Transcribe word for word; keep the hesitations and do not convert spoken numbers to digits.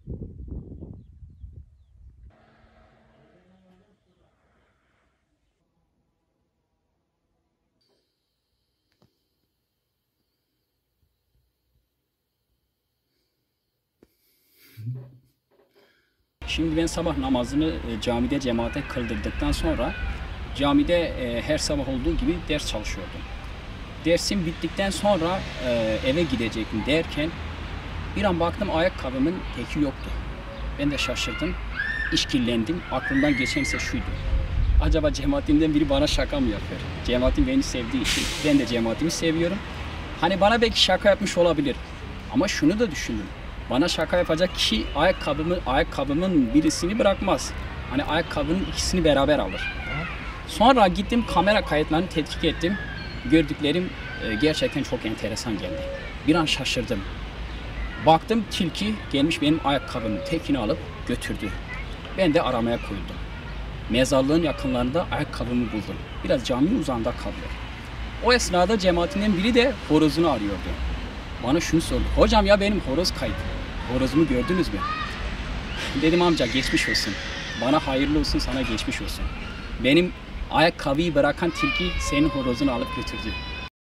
Şimdi ben sabah namazını e, camide cemaate kıldırdıktan sonra camide e, her sabah olduğu gibi ders çalışıyordum. Dersim bittikten sonra e, eve gidecektim derken bir an baktım ayakkabımın teki yoktu. Ben de şaşırdım, işkillendim. Aklımdan geçen ise şuydu: acaba cemaatimden biri bana şaka mı yapıyor? Cemaatim beni sevdiği için ben de cemaatimi seviyorum. Hani bana belki şaka yapmış olabilir. Ama şunu da düşündüm: bana şaka yapacak kişi ayakkabımı, ayakkabımın birisini bırakmaz. Hani ayakkabının ikisini beraber alır. Sonra gittim kamera kayıtlarını tetkik ettim. Gördüklerim e, gerçekten çok enteresan geldi. Bir an şaşırdım. Baktım tilki gelmiş benim ayakkabımın tekini alıp götürdü. Ben de aramaya koyuldum. Mezarlığın yakınlarında ayakkabımı buldum. Biraz caminin uzağında kalıyor. O esnada cemaatinden biri de horozunu arıyordu. Bana şunu sordu: hocam ya benim horoz kayıp. Horozumu gördünüz mü? Dedim amca geçmiş olsun. Bana hayırlı olsun, sana geçmiş olsun. Benim ayakkabıyı bırakan tilki senin horozunu alıp götürdü.